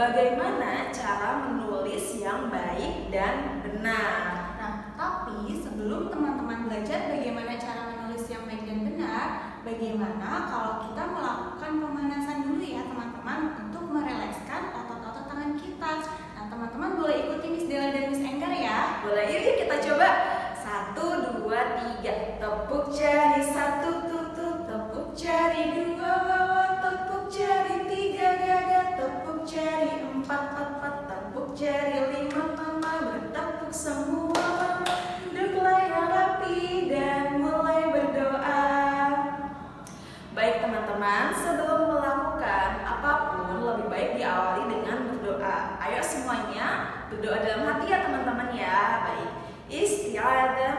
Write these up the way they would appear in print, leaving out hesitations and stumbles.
bagaimana cara menulis yang baik dan benar. Nah, tapi sebelum teman-teman belajar bagaimana cara menulis yang baik dan benar, bagaimana kalau kita melakukan pemanasan dulu ya teman-teman untuk merelekskan otot-otot tangan kita. Nah, teman-teman boleh ikuti Miss Della dan Miss Enggar ya. Boleh, yuk kita coba. 1, 2, 3. Tepuk jari 1, tutut. Tepuk jari 2, wawa. Tepuk jari 3, gaga. Tepuk jari 4, pat. Tepuk jari 5, mama. Bertepuk semua, mama. Duduklah yang rapi dan mulai berdoa. Baik teman-teman, sebelum melakukan apapun lebih baik diawali dengan berdoa. Ayo semuanya berdoa dalam hati ya teman-teman ya. Baik, isti'adzah.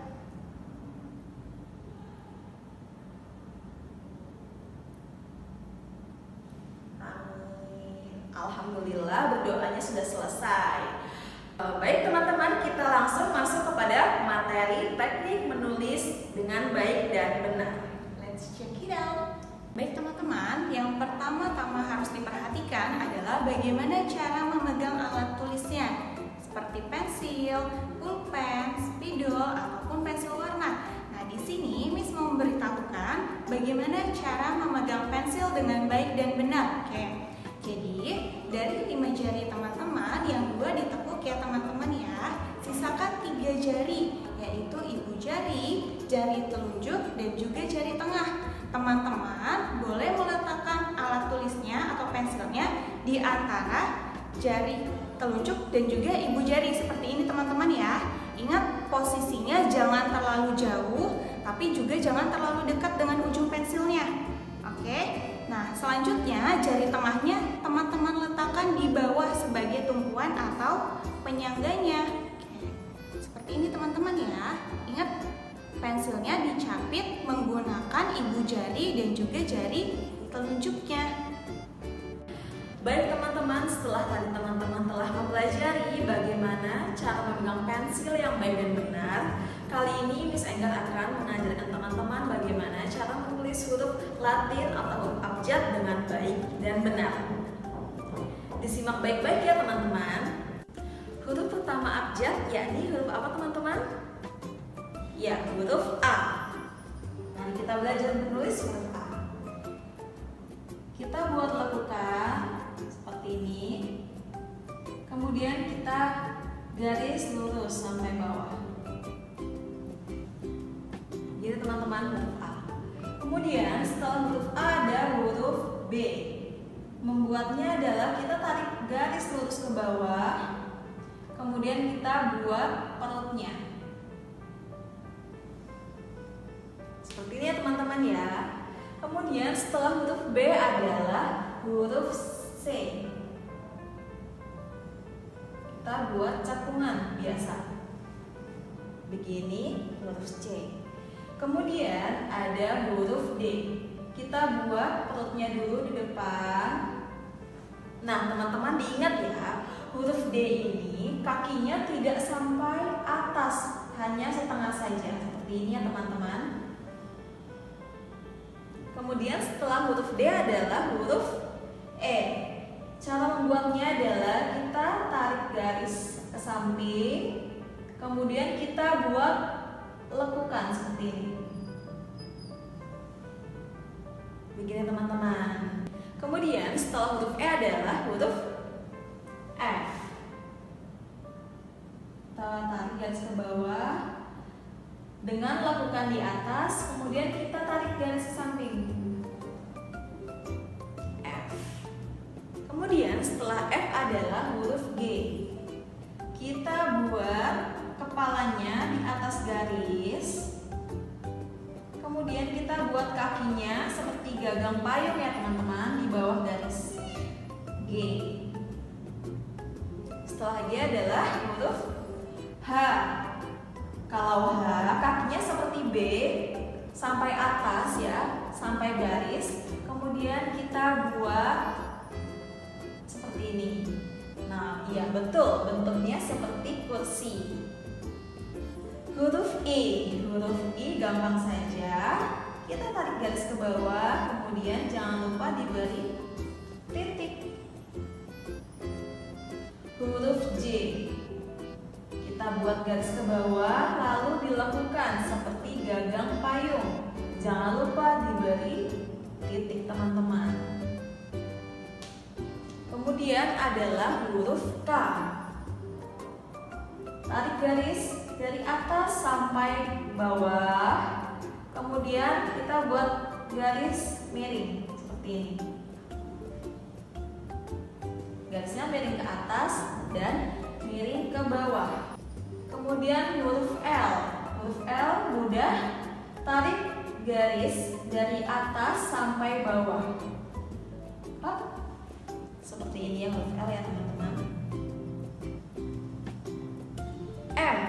Amin. Alhamdulillah berdoanya sudah selesai. Baik teman-teman, kita langsung masuk kepada materi teknik menulis dengan baik dan benar. Let's check it out. Baik teman-teman, yang pertama-tama harus diperhatikan adalah bagaimana cara memegang alat tulisnya, seperti pensil, pulpen, spidol, ataupun pensil warna. Nah, di sini Miss mau memberitahukan bagaimana cara memegang pensil dengan baik dan benar. Oke. Jadi, dari 5 jari teman-teman, yang 2 ditekuk ya teman-teman ya. Sisakan 3 jari, yaitu ibu jari, jari telunjuk, dan juga jari tengah. Teman-teman boleh meletakkan alat tulisnya atau pensilnya di antara jari telunjuk dan juga ibu jari seperti ini teman-teman ya. Ingat, posisinya jangan terlalu jauh, tapi juga jangan terlalu dekat dengan ujung pensilnya. Oke. Nah, selanjutnya jari tengahnya teman-teman letakkan di bawah sebagai tumpuan atau penyangganya. Seperti ini teman-teman ya. Ingat, pensilnya dicapit menggunakan ibu jari dan juga jari telunjuknya. Baik teman-teman, setelah tadi teman-teman telah mempelajari bagaimana cara memegang pensil yang baik dan benar, kali ini Miss Enggar akan mengajarkan teman-teman bagaimana cara menulis huruf Latin atau huruf abjad dengan baik dan benar. Disimak baik-baik ya teman-teman. Huruf pertama abjad yakni huruf apa teman-teman? Ya, huruf A. Mari kita belajar menulis huruf A. Kita buat lekukan seperti ini. Kemudian kita garis lurus sampai bawah. Jadi teman-teman, huruf A. Kemudian setelah huruf A ada huruf B. Membuatnya adalah kita tarik garis lurus ke bawah. Kemudian kita buat perutnya. Seperti ini ya teman-teman ya. Kemudian setelah huruf B adalah huruf C. Kita buat cekungan biasa. Begini huruf C. Kemudian ada huruf D. Kita buat perutnya dulu di depan. Nah teman-teman diingat ya, huruf D ini kakinya tidak sampai atas, hanya setengah saja. Seperti ini ya teman-teman. Kemudian setelah huruf D adalah huruf E. Cara membuatnya adalah kita tarik garis ke samping, kemudian kita buat lekukan seperti ini. Begini teman-teman. Kemudian setelah huruf E adalah huruf F. Kita tarik garis ke bawah dengan lekukan di atas, kemudian kita tarik garis ke samping. F. Kemudian setelah F adalah huruf G. Kita buat kepalanya di atas garis. Kemudian kita buat kakinya seperti gagang payung ya teman-teman di bawah garis G. Setelah G adalah huruf H. Kalau H kakinya seperti B sampai atas ya, sampai garis. Kemudian kita buat seperti ini. Nah, iya betul, bentuknya seperti kursi. Huruf I gampang saja. Kita tarik garis ke bawah, kemudian jangan lupa diberi titik. buat garis ke bawah, lalu dilakukan seperti gagang payung. Jangan lupa diberi titik teman-teman. Kemudian adalah huruf K. Tarik garis dari atas sampai bawah. Kemudian kita buat garis miring seperti ini. Garisnya miring ke atas dan miring ke bawah. Kemudian huruf L. Huruf L mudah, tarik garis dari atas sampai bawah. Hop. Seperti ini ya huruf L ya teman-teman. M.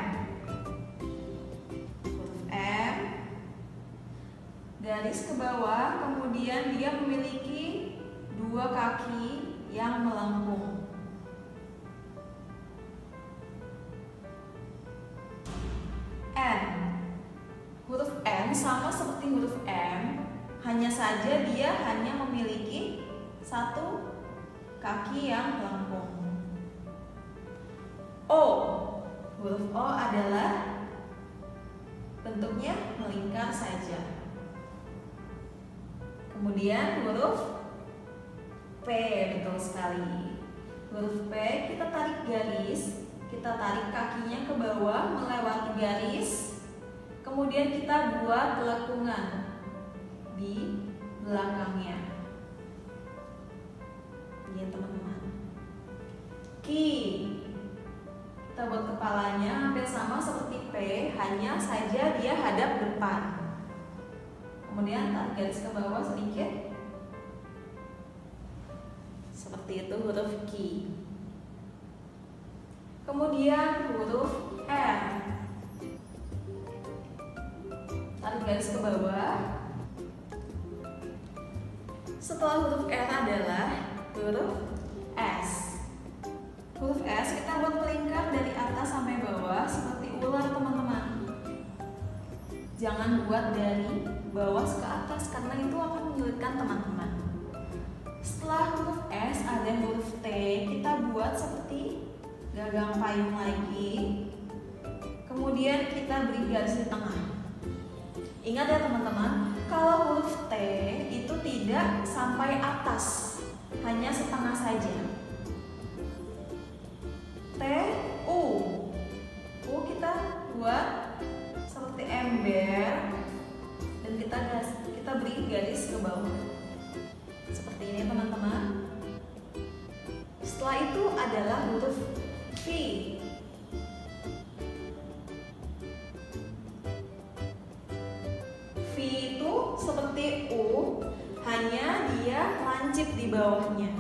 Huruf M. Garis ke bawah, kemudian dia memiliki dua kaki yang melengkung. N. Huruf N sama seperti huruf M, hanya saja dia hanya memiliki satu kaki yang melengkung. O. Huruf O adalah bentuknya melingkar saja. Kemudian huruf P, betul sekali. Huruf P kita tarik garis, kita tarik kakinya ke bawah melewati garis. Kemudian kita buat lengkungan di belakangnya. Ini teman-teman. Q. Kita buat kepalanya hampir sama seperti P, hanya saja dia hadap depan. Kemudian tarik garis ke bawah sedikit. Seperti itu huruf Q. Kemudian huruf R. Tarik garis ke bawah. Setelah huruf R adalah huruf S. Huruf S kita buat melingkar dari atas sampai bawah seperti ular teman-teman. Jangan buat dari bawah ke atas karena itu akan menyulitkan teman-teman. Setelah huruf S ada huruf T, kita buat seperti gagang payung lagi. Kemudian kita beri garis di tengah. Ingat ya teman-teman, kalau huruf T itu tidak sampai atas, hanya setengah saja. T, U. U kita buat seperti ember dan kita beri garis ke bawah. Seperti ini teman-teman. Setelah itu adalah huruf V. V itu seperti U, hanya dia lancip di bawahnya.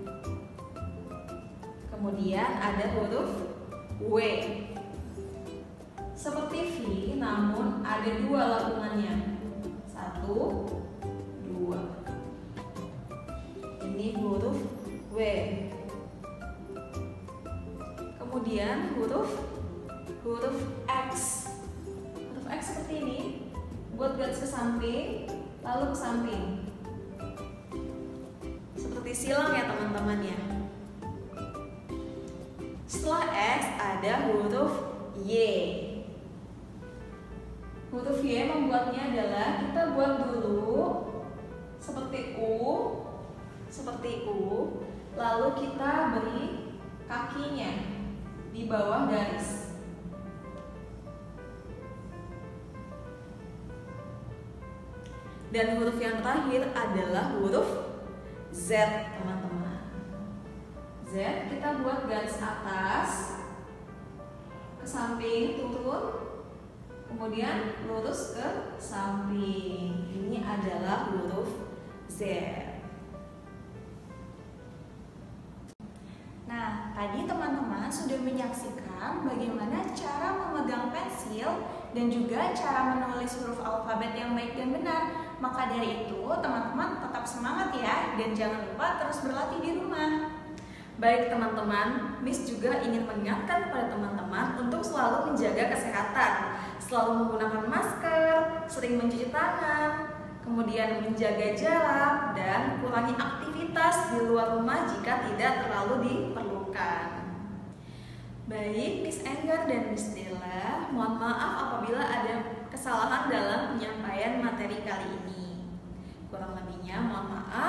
Kemudian ada huruf W. Seperti V, namun ada dua lengkungannya. 1, 2. Ini huruf W. Kemudian huruf X. Huruf X seperti ini. Buat garis ke samping, lalu ke samping. Seperti silang ya teman-teman ya. Setelah X ada huruf Y. Huruf Y membuatnya adalah kita buat dulu seperti U, lalu kita beri kakinya di bawah garis. Dan huruf yang terakhir adalah huruf Z, teman-teman. Z kita buat garis atas, ke samping turun, kemudian lurus ke samping. Ini adalah huruf Z. Nah, tadi teman-teman sudah menyaksikan bagaimana cara memegang pensil dan juga cara menulis huruf alfabet yang baik dan benar. Maka dari itu, teman-teman tetap semangat ya, dan jangan lupa terus berlatih di rumah. Baik teman-teman, Miss juga ingin mengingatkan kepada teman-teman untuk selalu menjaga kesehatan, selalu menggunakan masker, sering mencuci tangan, kemudian menjaga jarak, dan kurangi aktivitas di luar rumah jika tidak terlalu diperlukan. Baik, Miss Enggar dan Miss Della, mohon maaf apabila ada kesalahan dalam penyampaian materi kali ini. Kurang lebihnya mohon maaf.